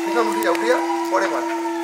উঠে যা পরে মার।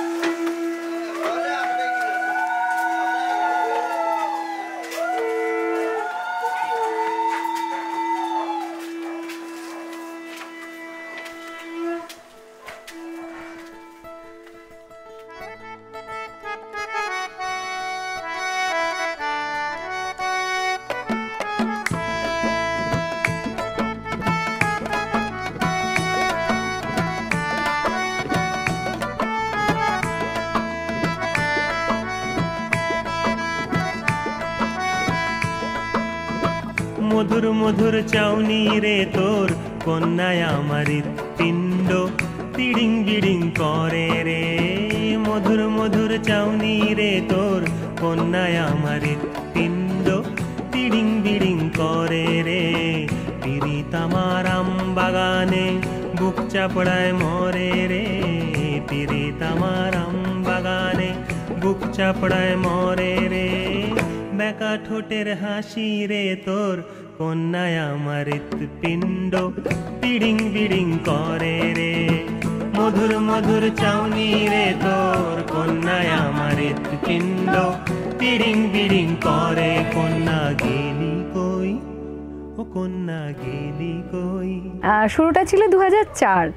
মধুর মধুর চাউনি রে তোর কন্যায় আমার পিণ্ড পিড়িং বিড়িং করে রে। মধুর মধুর চাউনি রে তোর কন্যায় আমার পিণ্ড পিড়িং বিড়িং করে রে। পিরিত আমার আম বাগানে বুক চাপড়ায় মরে রে। পিরিত আমার আম বাগানে বুক চাপড়ায় মরে রে। বেকা ঠোঁটের হাসি রে তোর কন্যায় আমার পিণ্ড পিড়িং বিড়িং করে রে। মধুর মধুর চাউনি রে তোর কন্যায় আমার পিণ্ড পিড়িং বিড়িং করে। কন্যা গেলি কই, ও কন্যা গেলি কই। শুরুটা ছিল 2004।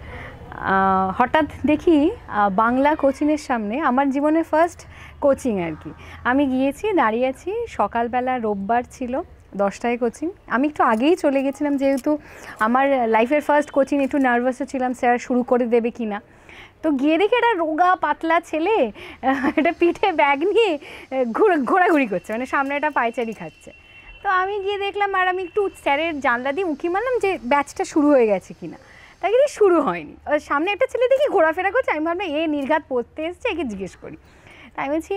হঠাৎ দেখি বাংলা কোচিংয়ের সামনে, আমার জীবনে ফার্স্ট কোচিং আর কি, আমি গিয়েছি, দাঁড়িয়ে আছি। সকালবেলা রোববার ছিল, 10টায় কোচিং। আমি একটু আগেই চলে গেছিলাম, যেহেতু আমার লাইফের ফার্স্ট কোচিং, একটু নার্ভাসও ছিলাম স্যার শুরু করে দেবে কি না। তো গিয়ে দেখি একটা রোগা পাতলা ছেলে একটা পিঠে ব্যাগ নিয়ে ঘোরাঘুরি করছে, মানে সামনে একটা পায়চারি খাচ্ছে। তো আমি গিয়ে দেখলাম, আর আমি একটু স্যারের জানলা দিয়ে উঁকি মারলাম যে ব্যাচটা শুরু হয়ে গেছে কিনা। তাই কিন্তু শুরু হয়নি। সামনে একটা ছেলে দেখি ঘোরাফেরা করছে, আমি ভাবলাম এ নির্ঘাত পড়তে এসছে, একে জিজ্ঞেস করি। তাই বলছি,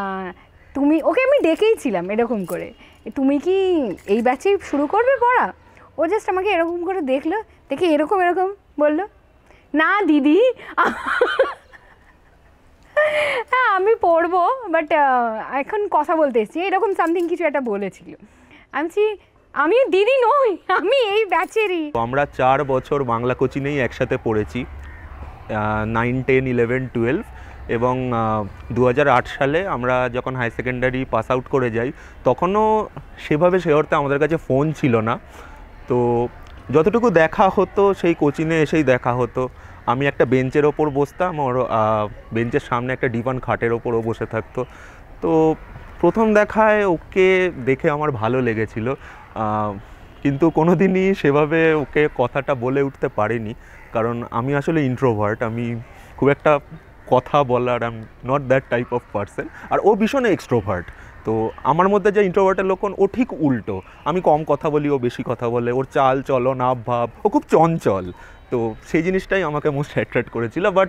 তুমি, ওকে আমি ডেকেইছিলাম এরকম করে, তুমি কি এই ব্যাচে শুরু করবে পড়া? ও জাস্ট আমাকে এরকম করে দেখলো, দেখে এরকম এরকম বললো, না দিদি হ্যাঁ আমি পড়বো, বাট এখন কথা বলতে এসেছি, এরকম সামথিং কিছু একটা বলেছিল। আমি দিদি নই, আমি এই ব্যাচেরই। আমরা 4 বছর বাংলা কোচিংয়েই একসাথে পড়েছি, 9, 10, 11, 12, এবং 2008 সালে আমরা যখন হাই সেকেন্ডারি পাস আউট করে যাই, তখনও সেভাবে সে অর্থে আমাদের কাছে ফোন ছিল না। তো যতটুকু দেখা হতো সেই কোচিংয়ে এসেই দেখা হতো। আমি একটা বেঞ্চের ওপর বসতাম, ওর বেঞ্চের সামনে একটা ডিভান খাটের ওপরও বসে থাকতো। তো প্রথম দেখায় ওকে দেখে আমার ভালো লেগেছিল, কিন্তু কোনো দিনই সেভাবে ওকে কথাটা বলে উঠতে পারিনি, কারণ আমি আসলে ইন্ট্রোভার্ট, আমি খুব একটা কথা বলার, I am not that type of person. আর ও ভীষণ এক্সট্রোভার্ট, তো আমার মধ্যে যে ইন্ট্রোভার্টের লক্ষণ, ও ঠিক উল্টো। আমি কম কথা বলি, ও বেশি কথা বলে, ওর চাল চলন আব ভাব, ও খুব চঞ্চল। তো সেই জিনিসটাই আমাকে মোস্ট অ্যাট্রাক্ট করেছিল। বাট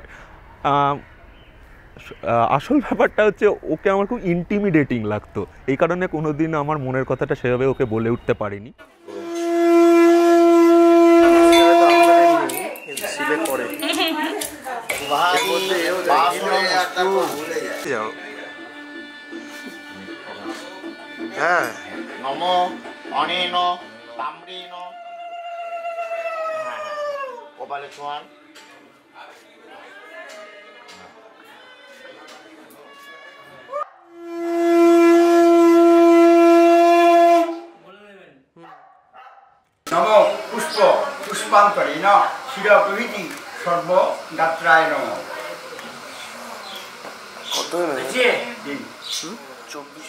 আসল ব্যাপারটা হচ্ছে ওকে আমার খুব ইন্টিমিডেটিং লাগতো, এই কারণে কোনো দিন আমার মনের কথাটা সেভাবে ওকে বলে উঠতে পারিনি। হ্যাঁ নম অনেন তাম্রেন কপালে ছোঁয়ান। নম পুষ্প পুষ্পান্তরেণ শিরপ্রভৃতি সর্বগাত্রায় নম। কত দিন 24।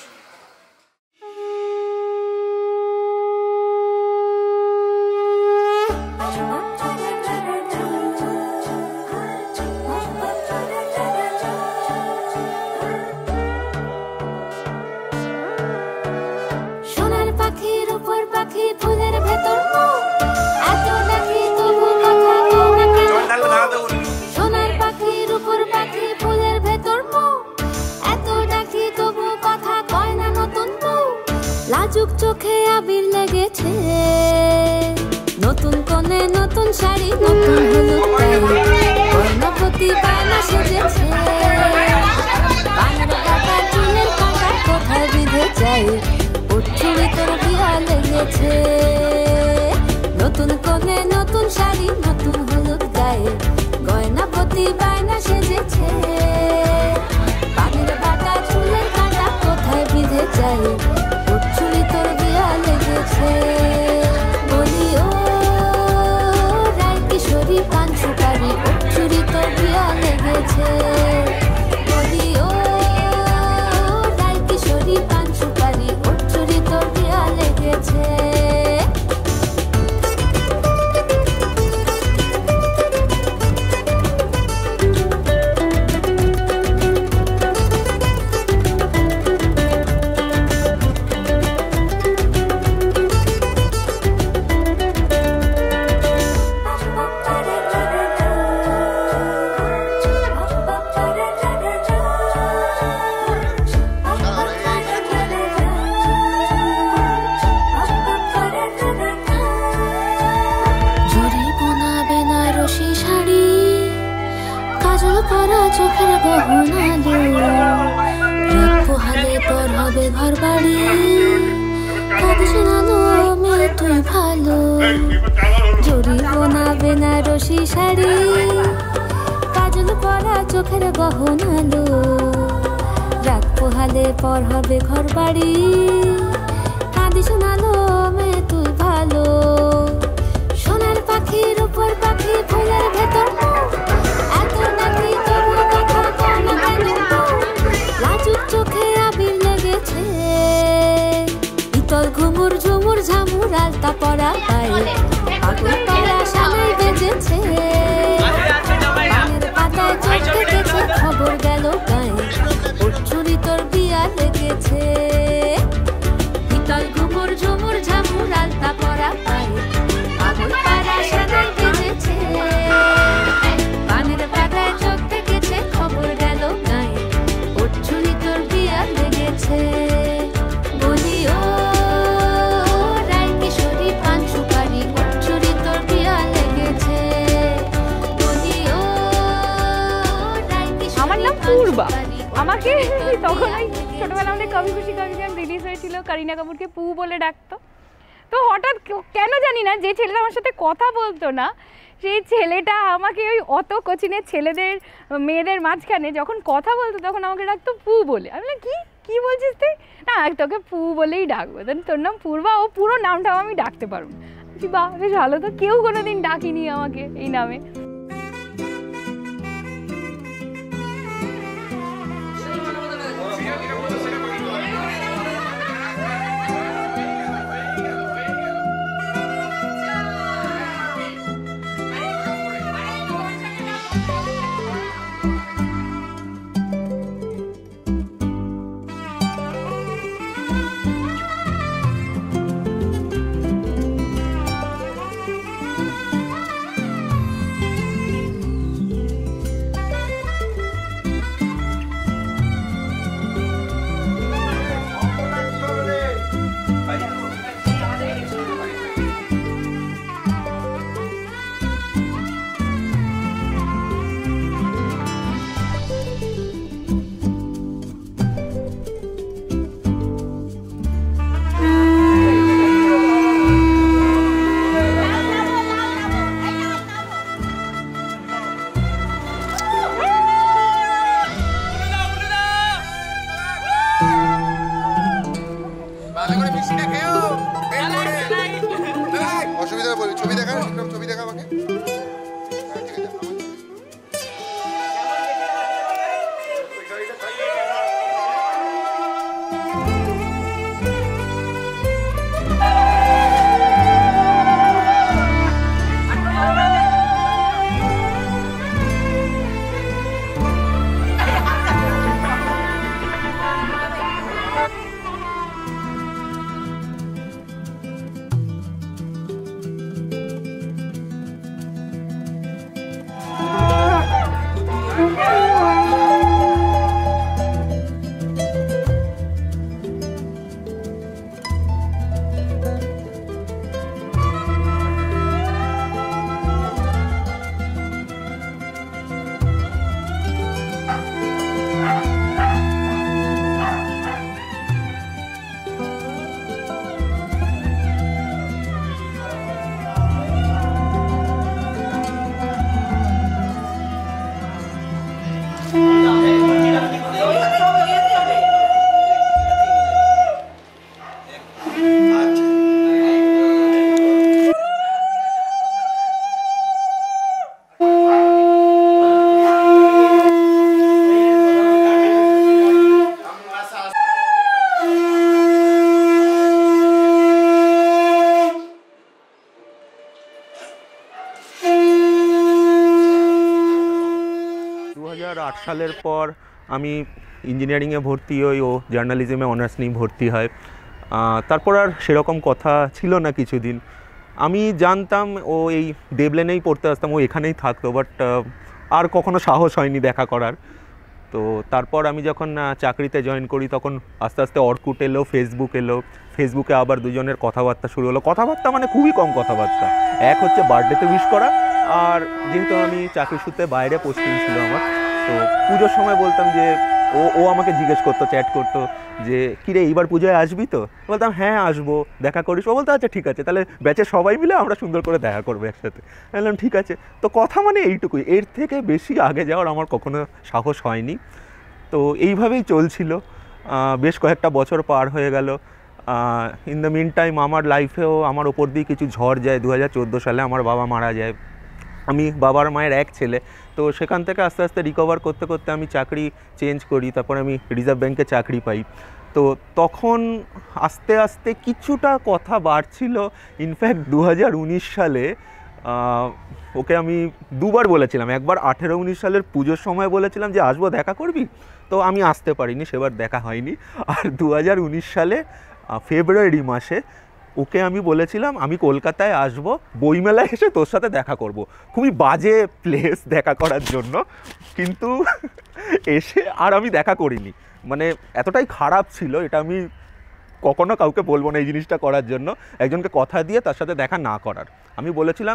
লাজুক চোখে আবির লেগেছে, নতুন কোণে নতুন শাড়ি, নতুন হলুদ গয়নাপতি বায়না সেজেছে। বানের কাটা চুলের কাঁটা কোথায় বিঁধে যায়, উঠছুড়ি তোর বিয়া লেগেছে। নতুন কোণে নতুন শাড়ি, নতুন হলুদ গায়ে, গয়নাপতি বায়না লেগেছে বলি ও রায় কিশোরী পান সুপারি ওর চুরি তোর দেয়া লেগেছে চোখের গহনালো রাত পোহালে পর হবে ঘর বাড়ি কাঁদিস নালো মেয়ে তুই ভালো জরি বোনা বেনারসি শাড়ি কাজল পরা চোখের গহনালো রাত পোহালে পর হবে ঘর বাড়ি কাঁদিস নালো মেয়ে তুই ভালো সোনার পাখির উপর পাখি ফুলের ভেতর এত নাকি লাজুক চোখে আবির লেগেছে ইতল ঘুমুর ঝুমুর ঝামুর আলতা পরা পায়ে পাগল পাড়া সানাই বেজেছে পানের পাতায় চোখ দেখেছে খবর গেল গায়ে ওর চুরি তোর বিয়া লেগেছে ইতল ঘুমুর ঝুমুর ঝামুর আলতা পরা পায়ে পাগল পাড়া সানাই বেজেছে পানের পাতায় চোখ দেখেছে খবর গেল গায়ে ওর চুরি তোর বিয়া লেগেছে বলি ও রায় কিশোরী পান সুপারি ওর চুরি তোর বিয়া লেগেছে বলি ও রায় কিশোরী আমার নাম পূর্বা আমাকে তখন ওই ছোটবেলা আমাদের কবি খুশি কবি গান রিলিজ হয়েছিল করিনা কাপুরকে পু বলে ডাকতো তো হঠাৎ কেন জানি না যে ছেলেটা আমার সাথে কথা বলতো না সেই ছেলেটা আমাকে ওই অত কোচিনের ছেলেদের মেয়েদের মাঝখানে যখন কথা বলতো তখন আমাকে ডাকতো পু বলে আমি বললাম কি বলছিস তুই না তোকে পু বলেই ডাকবো তোর নাম পূর্বা ও পুরো নামটাও আমি ডাকতে পারবো বাহ বেশ ভালো তো কেউ কোনোদিন ডাকিনি আমাকে এই নামে 2008 সালের পর আমি ইঞ্জিনিয়ারিংয়ে ভর্তি হই, ও জার্নালিজমে অনার্স নিয়ে ভর্তি হয়। তারপর আর সেরকম কথা ছিল না কিছুদিন। আমি জানতাম ও এই দেবলেনেই পড়তে আসতাম, ও এখানেই থাকতো, বাট আর কখনো সাহস হয়নি দেখা করার। তো তারপর আমি যখন চাকরিতে জয়েন করি তখন আস্তে আস্তে অর্কুট এলো, ফেসবুক এলো। ফেসবুকে আবার দুজনের কথাবার্তা শুরু হলো। কথাবার্তা মানে খুবই কম কথাবার্তা। এক হচ্ছে বার্থডেতে উইশ করা, আর যেহেতু আমি চাকরি সূত্রে বাইরে পোস্টিং ছিল আমার, তো পুজোর সময় বলতাম যে ও আমাকে জিজ্ঞেস করতো, চ্যাট করতো যে কিরে এইবার পুজোয় আসবি তো? বলতাম হ্যাঁ আসবো, দেখা করিস? ও বলতো আচ্ছা ঠিক আছে, তাহলে ব্যাচে সবাই মিলে আমরা সুন্দর করে দেখা করবো একসাথে। বললাম ঠিক আছে। তো কথা মানে এইটুকুই, এর থেকে বেশি আগে যাওয়ার আমার কখনো সাহস হয়নি। তো এইভাবেই চলছিল, বেশ কয়েকটা বছর পার হয়ে গেল। ইন দ্য মিন টাইম আমার লাইফেও আমার ওপর দিয়ে কিছু ঝড় যায়। 2014 সালে আমার বাবা মারা যায়। আমি বাবার মায়ের এক ছেলে, তো সেখান থেকে আস্তে আস্তে রিকভার করতে করতে আমি চাকরি চেঞ্জ করি। তারপর আমি রিজার্ভ ব্যাংকে চাকরি পাই। তো তখন আস্তে আস্তে কিছুটা কথা বাড়ছিল। ইনফ্যাক্ট 2019 সালে ওকে আমি দুবার বলেছিলাম। একবার 18-19 সালের পুজোর সময় বলেছিলাম যে আসবো, দেখা করবি? তো আমি আসতে পারিনি, সেবার দেখা হয়নি। আর 2019 সালে ফেব্রুয়ারি মাসে ওকে আমি বলেছিলাম আমি কলকাতায় আসব, বইমেলায় এসে তোর সাথে দেখা করব। খুবই বাজে প্লেস দেখা করার জন্য, কিন্তু এসে আর আমি দেখা করিনি। মানে এতটাই খারাপ ছিল, এটা আমি কখনো কাউকে বলবো না এই জিনিসটা করার জন্য, একজনকে কথা দিয়ে তার সাথে দেখা না করার। আমি বলেছিলাম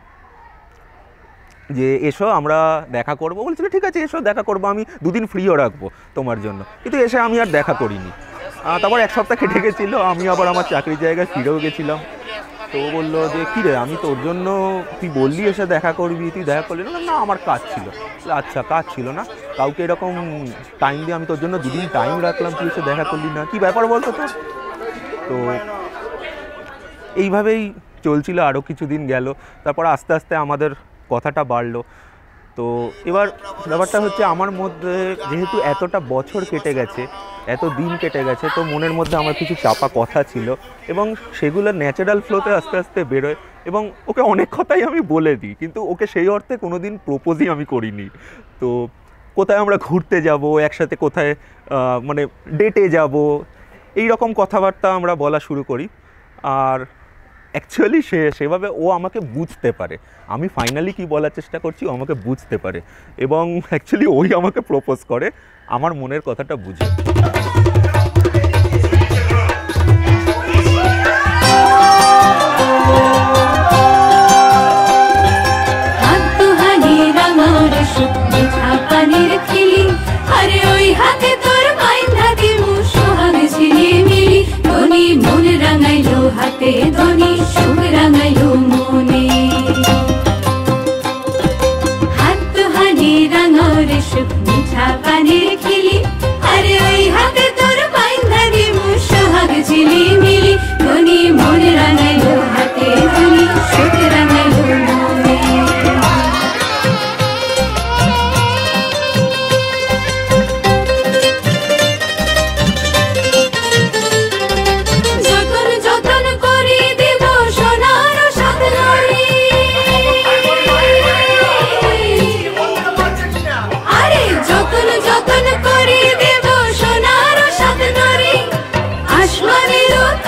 যে এসো আমরা দেখা করবো। বলছিল ঠিক আছে এসো দেখা করবো, আমি 2 দিন ফ্রিও রাখবো তোমার জন্য। কিন্তু এসে আমি আর দেখা করিনি। তারপর 1 সপ্তাহ কেটে গেছিলো, আমি আবার আমার চাকরির জায়গায় ফিরেও গেছিলাম। তো ও বললো যে কী রে, আমি তোর জন্য, তুই বললি এসে দেখা করবি, তুই দেখা করলি না? না আমার কাজ ছিল। আচ্ছা কাজ ছিল না, কাউকে এরকম টাইম দিয়ে আমি তোর জন্য 2 দিন টাইম রাখলাম, তুই এসে দেখা করলি না, কী ব্যাপার বলতো তোর? তো এইভাবেই চলছিল, আরও কিছুদিন গেল। তারপর আস্তে আস্তে আমাদের কথাটা বাড়লো। তো এবার ব্যাপারটা হচ্ছে আমার মধ্যে যেহেতু এতটা বছর কেটে গেছে, এত দিন কেটে গেছে, তো মনের মধ্যে আমার কিছু চাপা কথা ছিল এবং সেগুলো ন্যাচারাল ফ্লোতে আস্তে আস্তে বেরোয়। এবং ওকে অনেক কথাই আমি বলে দিই, কিন্তু ওকে সেই অর্থে কোনো দিন প্রপোজই আমি করিনি। তো কোথায় আমরা ঘুরতে যাব একসাথে, কোথায় মানে ডেটে যাব, এই রকম কথাবার্তা আমরা বলা শুরু করি। আর অ্যাকচুয়ালি সেভাবে ও আমাকে বুঝতে পারে। আমি ফাইনালি কি বলার চেষ্টা করছি ও আমাকে বুঝতে পারে, এবং অ্যাকচুয়ালি ওই আমাকে প্রপোজ করে আমার মনের কথাটা বুঝে। হাতে ধনি সুখ রাঙাইলো মনে, হাত হানি রাঙর সুখ মিঠা পানির খিলি, আরে ওই হাতে তোর বাইন্ধা দিমু সোহাগ ঝিলি মিলি, ধনি মন রাঙাইলো হাতে ধনি সুখ রাঙাইলো মনে। আসমানের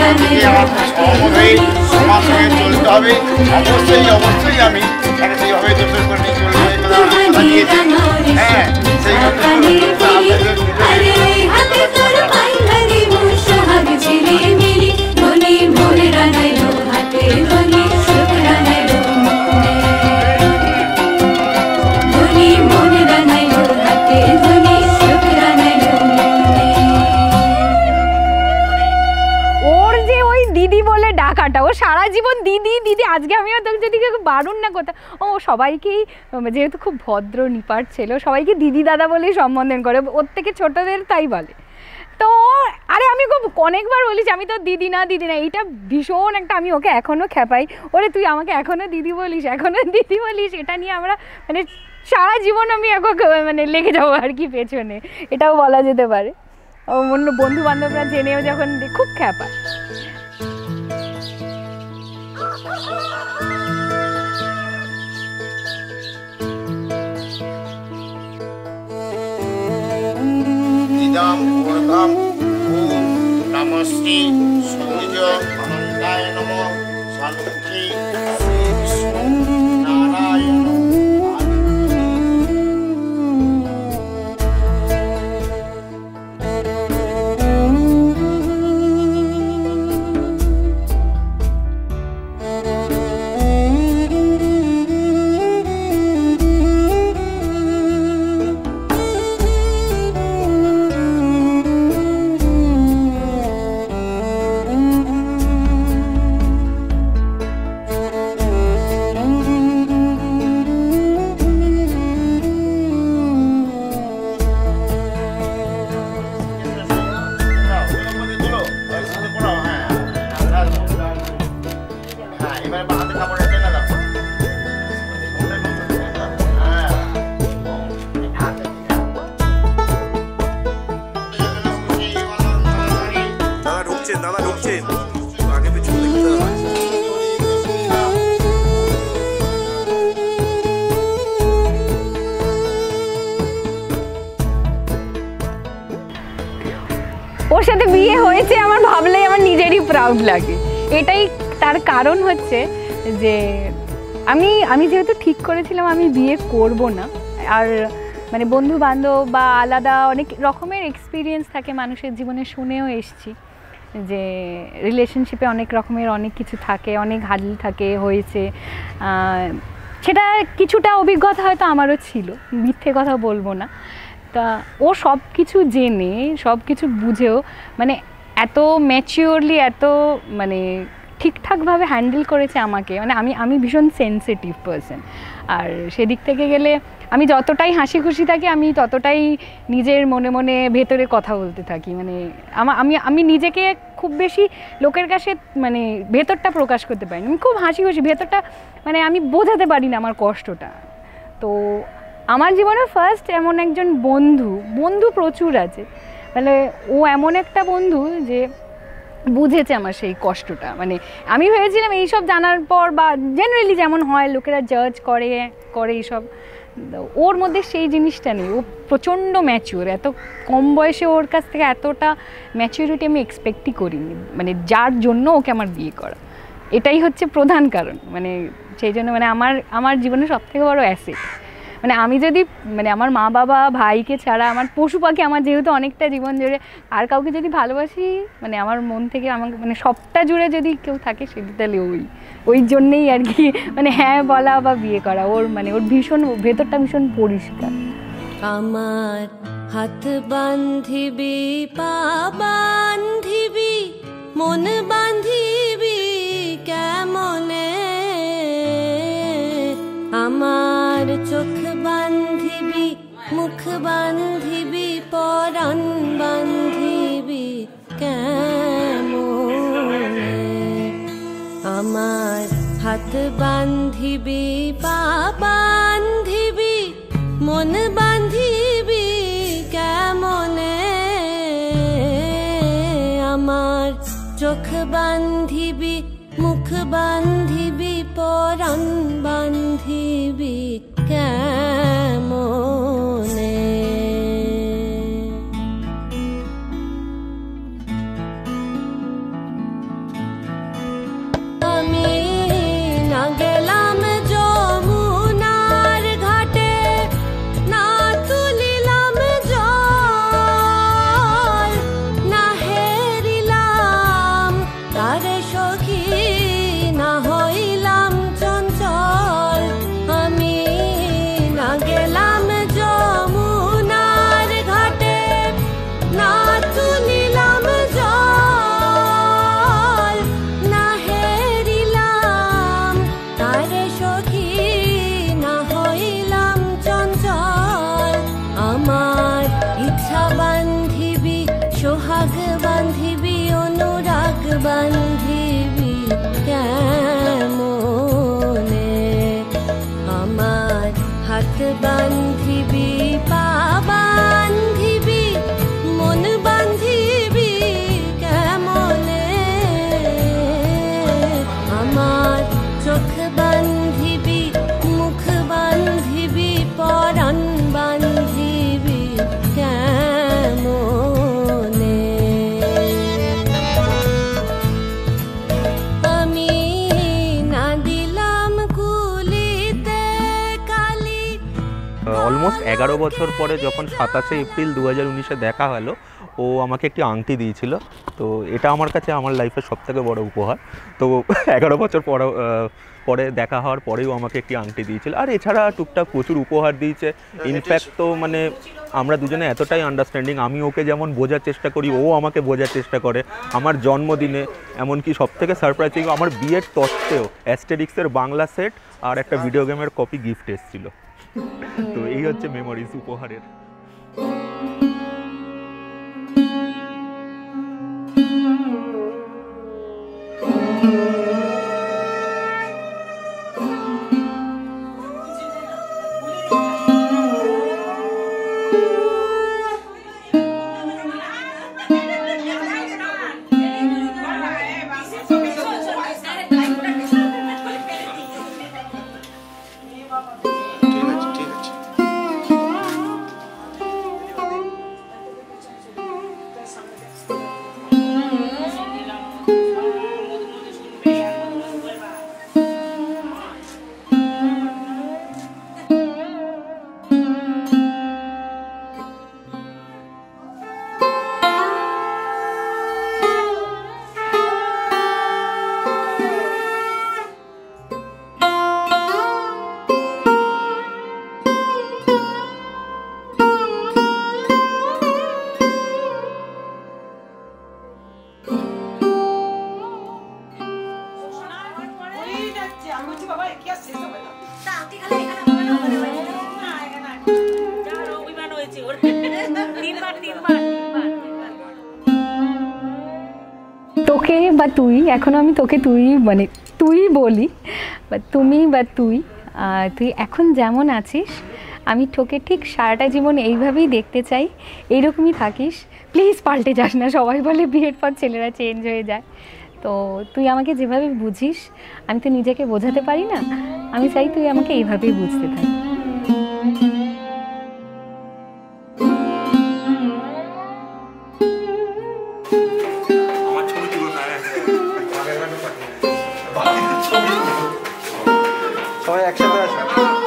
সহমত হয়ে সমাজ সঙ্গে চলতে হবে। অবশ্যই আমি সেইভাবে দোষের করে নিয়ে চলবো এই কথা দিয়েছি। হ্যাঁ সেই ও সারা জীবন দিদি দিদি, আজকে আমিও তোকে যদি বারণ না করতাম, ও সবাইকেই যেহেতু খুব ভদ্র নিপাট ছিল সবাইকে দিদি দাদা বলেই সম্বোধন করে, ওর থেকে ছোটদের তাই বলে। তো আরে আমি খুব অনেকবার বলিস আমি তো দিদি না এইটা ভীষণ একটা, আমি ওকে এখনও খেপাই, ওরে তুই আমাকে এখনও দিদি বলিস এটা নিয়ে আমরা মানে সারা জীবন আমি এখন মানে লেগে যাবো আর কি পেছনে, এটাও বলা যেতে পারে। অন্য বন্ধু বান্ধবরা জেনেও যখন খুব খেপায়। ইদম পূর্ণম ওম নমস্তে সূর্য অনন্তায় নমঃ সন্মুখে শ্রী বিষ্ণু নারায়ণ। দাদা ঢুকছেন, আগে পিছনে দেখতে হবে। ওর সাথে বিয়ে হয়েছে আমার ভাবলেই আমার নিজেরই প্রাউড লাগে। এটাই তার কারণ হচ্ছে যে আমি যেহেতু ঠিক করেছিলাম আমি বিয়ে করব না, আর মানে বন্ধু বান্ধব বা আলাদা অনেক রকমের এক্সপিরিয়েন্স থাকে মানুষের জীবনে, শুনেও এসছি যে রিলেশনশিপে অনেক রকমের অনেক কিছু থাকে, অনেক হাল থাকে হয়েছে, সেটা কিছুটা অভিজ্ঞতা হয়তো আমারও ছিল, মিথ্যে কথা বলবো না। তা ও সব কিছু জেনে সব কিছু বুঝেও মানে এত ম্যাচিওরলি এত মানে ঠিকঠাকভাবে হ্যান্ডেল করেছে আমাকে, মানে আমি ভীষণ সেন্সিটিভ পারসন, আর সেদিক থেকে গেলে আমি যতটাই হাসি খুশি থাকি আমি ততটাই নিজের মনে মনে ভেতরে কথা বলতে থাকি, মানে আমি নিজেকে খুব বেশি লোকের কাছে মানে ভেতরটা প্রকাশ করতে পারি না, আমি খুব হাসি খুশি ভেতরটা, মানে আমি বোঝাতে পারি না আমার কষ্টটা। তো আমার জীবনে ফার্স্ট এমন একজন বন্ধু প্রচুর আছে, মানে ও এমন একটা বন্ধু যে বুঝেছে আমার সেই কষ্টটা। মানে আমি ভেবেছিলাম এইসব জানার পর বা জেনারেলি যেমন হয় লোকেরা জাজ করে এইসব, ওর মধ্যে সেই জিনিসটা নেই, ও প্রচণ্ড ম্যাচিওর, এত কম বয়সে ওর কাছ থেকে এতটা ম্যাচিউরিটি আমি এক্সপেক্টই করিনি, মানে যার জন্য ওকে আমার বিয়ে করা, এটাই হচ্ছে প্রধান কারণ। মানে সেই জন্য মানে আমার জীবনের সবথেকে বড় অ্যাসেট, মানে আমি যদি মানে আমার মা বাবা ভাইকে ছাড়া আমার পশু পাখি আমার যেহেতু অনেকটা জীবন জুড়ে, আর কাউকে যদি ভালোবাসি মানে আমার মন থেকে আমাকে মানে সবটা জুড়ে যদি কেউ থাকে সেটা তাহলে ওই জন্যেই আর কি মানে হ্যাঁ বলা বা বিয়ে করা। ওর মানে ওর ভীষণ ভেতরটা ভীষণ পরিষ্কার। আমার হাত বান্ধিবি পা বান্ধিবি মন বান্ধিবি কেমনে, আমার চোখ বান্ধিবি মুখ বান্ধিবি পরাণ বান্ধিবি কেমনে, আমার হাত বান্ধিবি পা বান্ধিবি মন বান্ধিবি কেমনে, আমার চোখ বান্ধিবি মুখ বান্ধিবি পরাণ বান্ধিবি কেমনে। 11 বছর পরে যখন 27শে এপ্রিল 2019-এ দেখা হলো, ও আমাকে একটি আংটি দিয়েছিল। তো এটা আমার কাছে আমার লাইফের সবথেকে বড় উপহার। তো 11 বছর পরে দেখা হওয়ার পরেও আমাকে একটি আংটি দিয়েছিল। আর এছাড়া টুকটাক প্রচুর উপহার দিয়েছে। ইনফ্যাক্ট তো মানে আমরা দুজনে এতটাই আন্ডারস্ট্যান্ডিং, আমি ওকে যেমন বোঝার চেষ্টা করি, ও আমাকে বোঝার চেষ্টা করে। আমার জন্মদিনে, এমনকি সবথেকে সারপ্রাইজিং আমার বিয়ের তত্ত্বেও অ্যাস্টেরিক্সের বাংলা সেট আর একটা ভিডিও গেমের কপি গিফট এসেছিল। তো এই হচ্ছে মেমোরিজ উপহারের। তোকে বা তুই, এখনো আমি তোকে তুই মানে তুই বলি, বা তুমি বা তুই এখন যেমন আছিস, আমি তোকে ঠিক সারাটা জীবন এইভাবেই দেখতে চাই, এইরকমই থাকিস। প্লিজ পাল্টে যাস না। সবাই বলে বিয়ের পর ছেলেরা চেঞ্জ হয়ে যায়, তো তুই আমাকে যেভাবে বুঝিস, আমি তো নিজেকে বোঝাতে পারি না, আমি চাই তুই আমাকে এইভাবেই বুঝতে থাক। সবাই একসাথে আসো।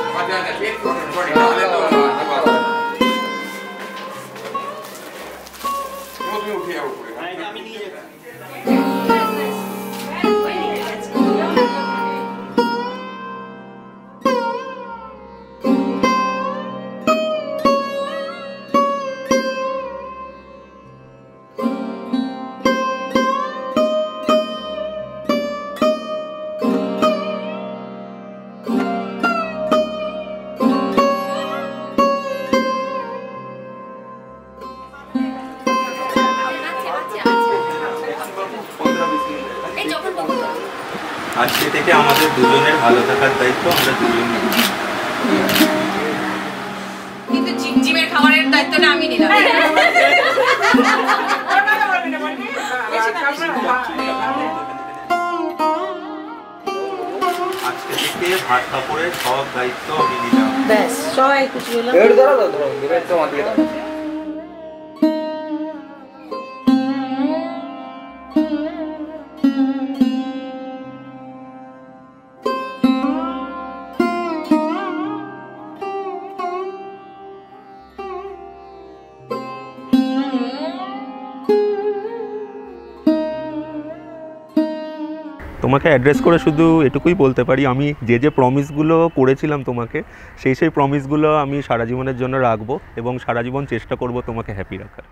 আজকে থেকে আমাদের দুজনের ভালো থাকার দায়িত্ব আমরা দুজন নিই। কিন্তু জিমজিমের খাবারের দায়িত্বটা আমি নিলাম। আজকে থেকে ভাত কাপড়ের সব দায়িত্ব আমি নিলাম। ব্যাস সবাই খুশি হলো। তোমাকে অ্যাড্রেস করে শুধু এটুকুই বলতে পারি, আমি যে প্রমিসগুলো করেছিলাম তোমাকে, সেই প্রমিসগুলো আমি সারা জীবনের জন্য রাখবো এবং সারা জীবন চেষ্টা করব তোমাকে হ্যাপি রাখার।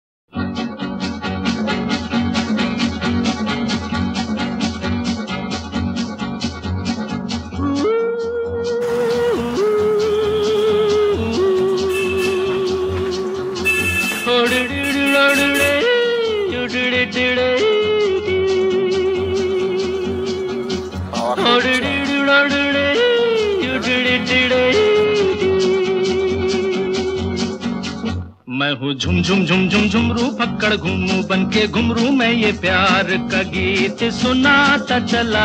मैं हूँ झुम झुम झुम झुम झुमरू पकड़ घूमू बन के घुमरू, मैं ये प्यार का गीत सुनाता चला।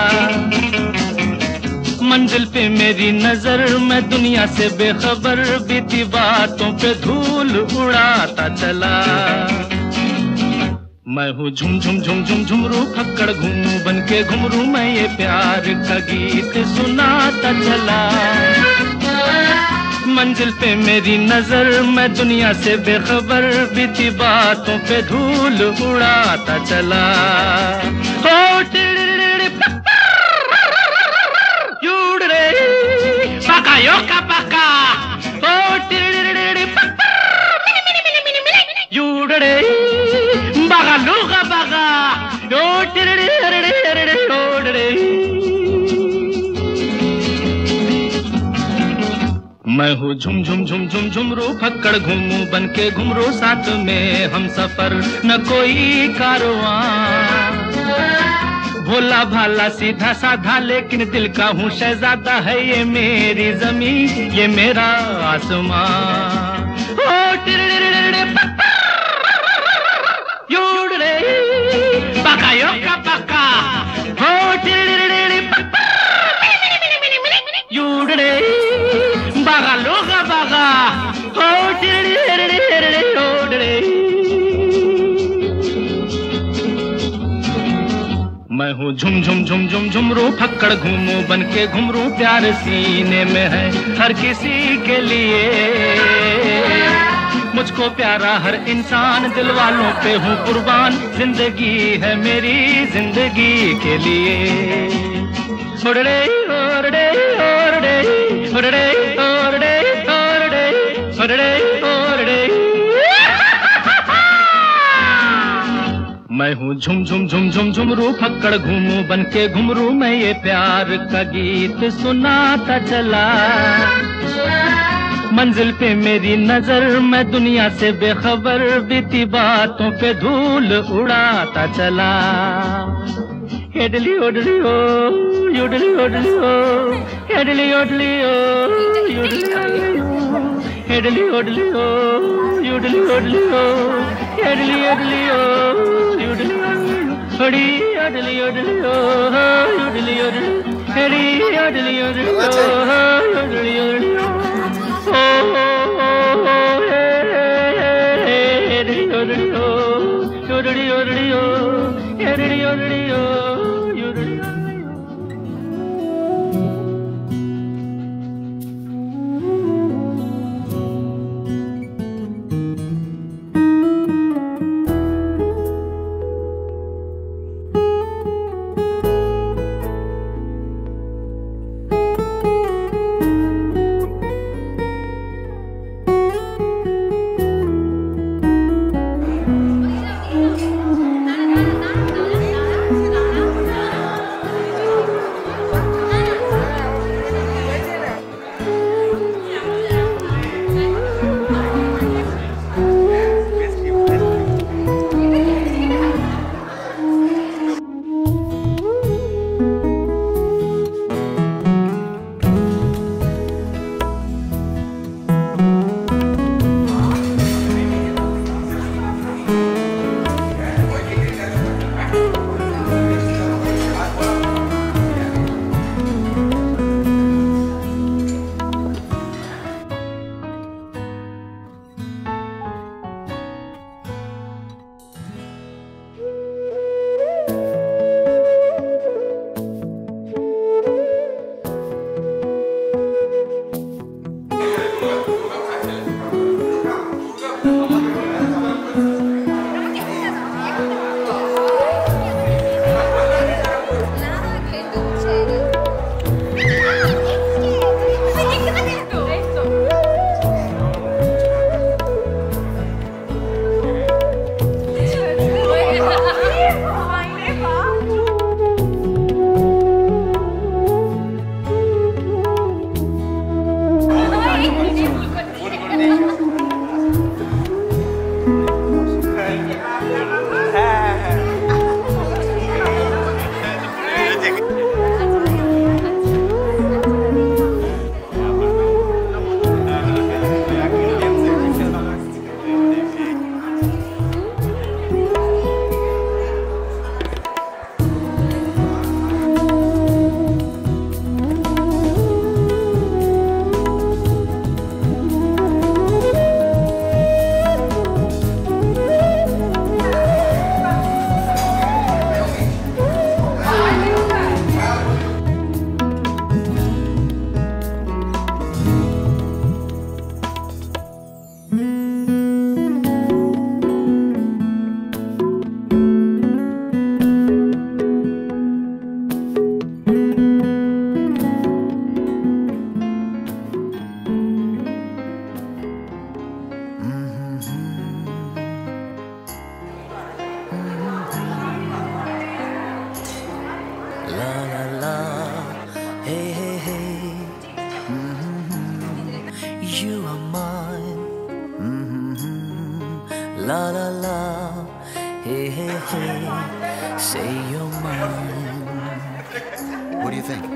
मंजिल पे मेरी नजर, मैं दुनिया से बेखबर, बीती बातों पे धूल उड़ाता चला। मैं हूँ झुम झुम झुम झुम झुमरू पकड़ घूमू बन के घुमरू, मैं ये प्यार का गीत सुनाता चला। मंजिल पे मेरी नजर, मैं दुनिया से बेखबर, बीती बातों पे धूल उड़ाता चला। ओ टिड़िड़िड़ि युड़ रे पका यो का पका, ओ टिड़िड़िड़ि युड़ रे बगा लूगा बगा, ओ टिड़िड़िड़ि युड़ रे। मैं हूँ झुम झुम झुम झुम झुमरू फक्कड़ घूमू बन के घुमरू, साथ में हम सफर न कोई कारवां। भोला भाला सीधा साधा लेकिन दिल का हूँ शहजादा, है ये मेरी जमीन ये मेरा आसमां। ओ टिड़िड़िड़ि युड़ रे पका यो का पका, ओ टिड़िड़िड़ि युड़ रे बागा लोगा बागा, ओ टिड़िड़िड़ि युड़ रे। मैं हूँ झुम झुम झुम झुम झुमरू फक्कड़ घूमू बन के घुमरू, प्यार सीने में है हर किसी के लिए। मुझको प्यारा हर इंसान, दिल वालों पे हूँ कुर्बान, जिंदगी है मेरी जिंदगी के लिए। ओड़े ओड़े ओड़े ओड़े ओड़े ओड़े ओड़े ओड़े। मैं हूँ झुम झुम झुम झुम झुमरू फक्कड़ घूमू बन के घुमरू, मैं ये प्यार का गीत सुनाता चला। मंजिल पे मेरी नजर, मैं दुनिया से बेखबर, बीती बातों पे धूल उड़ाता चला। हेडली ओडली ओ युडली ओडली ओ, हेडली ओडली ओ युडली ओ, हेडली ओडली ओ युडली ओडली ओ, हेडली ओडली ओ युडली ओ, हड़ी ओडली ओडली ओ युडली ओडली, हेडी ओडली ओडली ओ युडली ओडली ओ, ओ हेडली ओडली ओ युडली ओडली ओ, हेडली ओडली ओ। La la la, hey hey hey. You are mine. La la la, hey hey hey. Say you're mine. What do you think?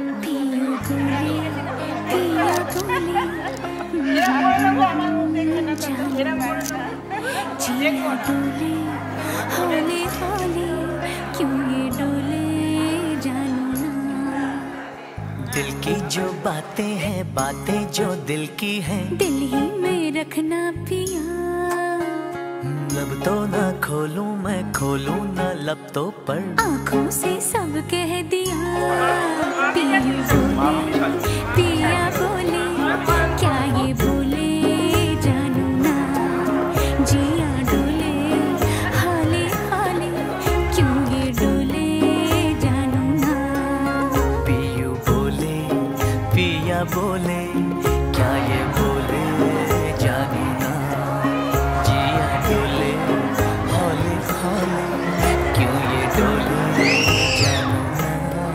दिल की जो बातें हैं, बातें जो दिल की हैं, दिल ही में रखना पिया। लब तो ना खोलूं मैं, खोलूं ना लब तो पर आँखों से सब कह दिया। पिया बोले, पिया बोले, क्या ये बोले जानू ना। जिया डोले हाले हाले, क्यों ये डोले जानू ना। पियू बोले, पिया बोले, क्या ये बोले जानू ना। जिया डोले हौले हौले, क्यों ये डोले जानू ना।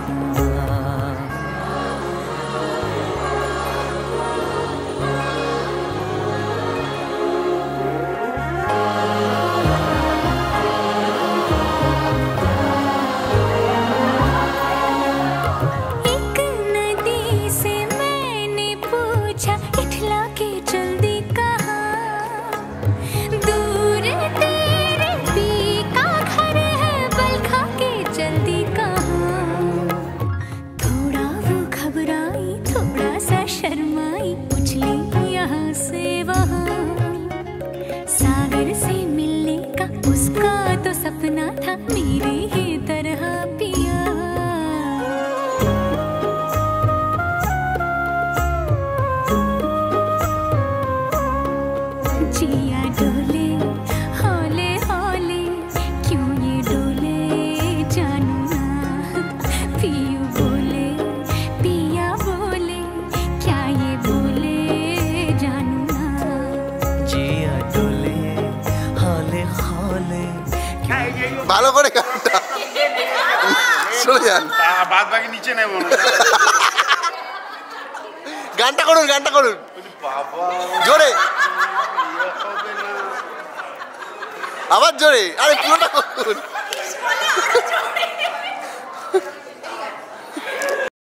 एक नदी से मैंने पूछा, इठला के जल्दी कहाँ। दूर तेरे पी का घर है, बल खा के जल्दी कहाँ। थोड़ा वो घबराई, थोड़ा सा शर्माई, उछली यहाँ से वहाँ। सागर से मिलने का उसका तो सपना था, मेरे ही तरह पिया। जिया डोले हौले हौले, क्यों ये डोले जानू ना। पियू बोले, पिया बोले, क्या ये बोले जानू ना। जिया डोले हौले हौले। ভালো করে গানটা শুনে যান। বাদ বাকি নিচে নেবো না। গানটা করুন, গানটা করুন জোরে, আবার জোরে, আরে পুরোটা করুন।